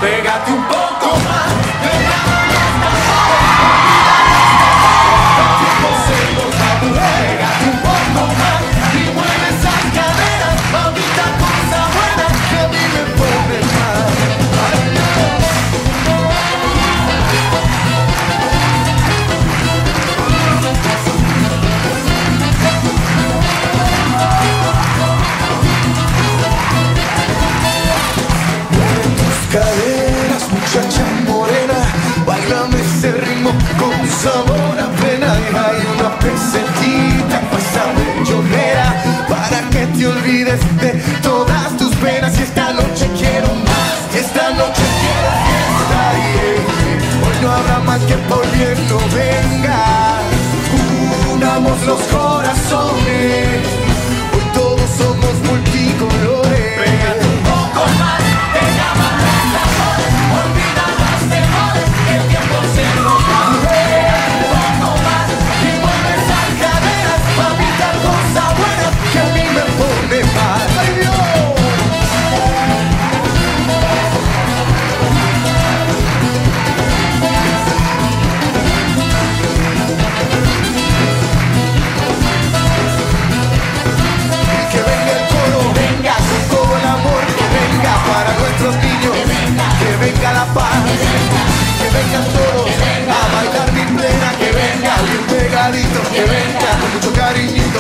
Pégate un poco más. Pégate un poco más y mueve esas caderas, maldita cosa buena que a mí me pone mal. Mueve tus caderas, muchacha morena, bailame ese ritmo con sabor a pena. Y hay una pesetita, pásame llorera, para que te olvides de todas tus penas. Y esta noche quiero más, esta noche quiero fiesta. Hoy no habrá más que por bien no venga. Unamos los corazones, hoy todos somos multicolores. Pégate un poco más, deja más las amores, olvida los temores, que el tiempo se nos va. Pégate un poco más y mueve esas caderas, mamita cosa buena que a mí me pone mal. ¡Ay, Dios! Que venga el coro, venga con todo el amor, que venga para nuestros niños, que venga la paz, que vengan todos a bailar mi plena, que venga bien pegadito, que venga con mucho cariño.